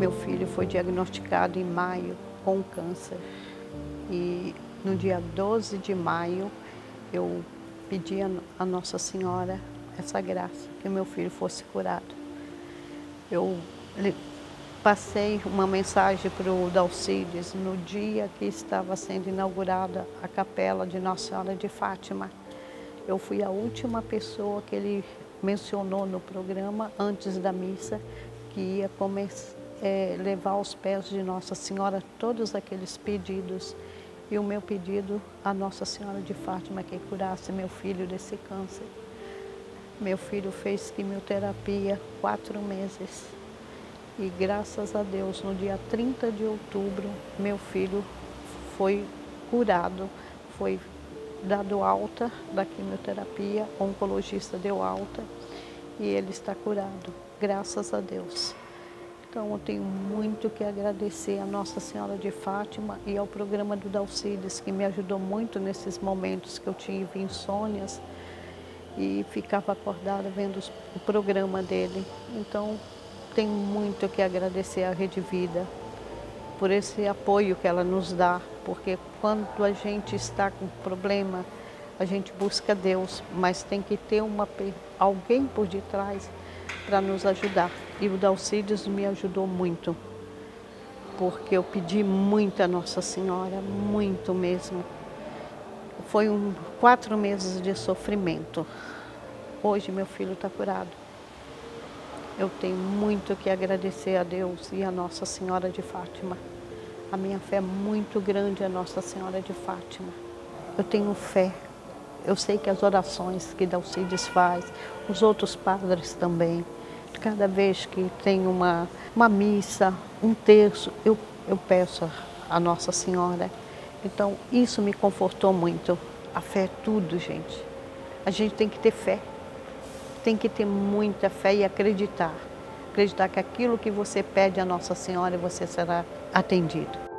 Meu filho foi diagnosticado em maio com câncer e no dia 12 de maio eu pedi a Nossa Senhora essa graça, que o meu filho fosse curado. Eu passei uma mensagem para o Dalcides no dia que estava sendo inaugurada a capela de Nossa Senhora de Fátima. Eu fui a última pessoa que ele mencionou no programa antes da missa, que ia levar aos pés de Nossa Senhora todos aqueles pedidos. E o meu pedido a Nossa Senhora de Fátima que curasse meu filho desse câncer. Meu filho fez quimioterapia 4 meses. E graças a Deus, no dia 30 de outubro, meu filho foi curado, foi dado alta da quimioterapia, o oncologista deu alta e ele está curado, graças a Deus. Então eu tenho muito que agradecer a Nossa Senhora de Fátima e ao programa do Dalcides, que me ajudou muito nesses momentos que eu tive insônias e ficava acordada vendo o programa dele. Então tenho muito que agradecer à Rede Vida por esse apoio que ela nos dá, porque quando a gente está com problema, a gente busca Deus, mas tem que ter alguém por detrás para nos ajudar. E o Dalcides me ajudou muito, porque eu pedi muito a Nossa Senhora, muito mesmo. Foi 4 meses de sofrimento. Hoje meu filho está curado. Eu tenho muito que agradecer a Deus e a Nossa Senhora de Fátima. A minha fé é muito grande a Nossa Senhora de Fátima. Eu tenho fé. Eu sei que as orações que Dalcides faz, os outros padres também, cada vez que tem uma missa, um terço, eu peço a Nossa Senhora. Então, isso me confortou muito. A fé é tudo, gente. A gente tem que ter fé. Tem que ter muita fé e acreditar. Acreditar que aquilo que você pede a Nossa Senhora, você será atendido.